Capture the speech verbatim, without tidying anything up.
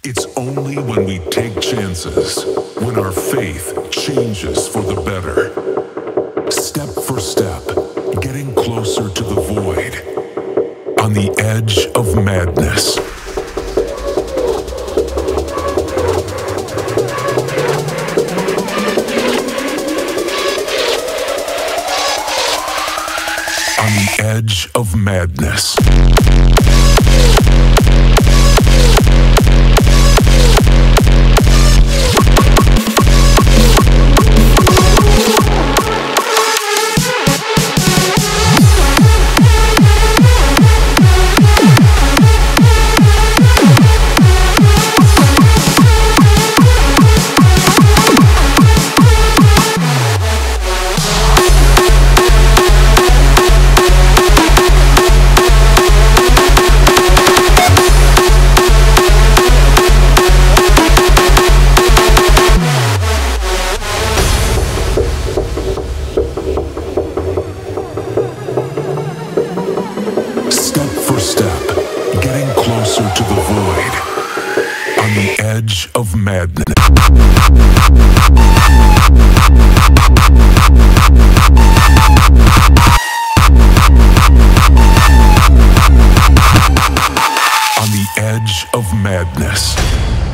It's only when we take chances, when our faith changes for the better. Step for step, getting closer to the void, on the edge of madness. On the edge of madness. Closer to the void, on the edge of madness. On the edge of madness.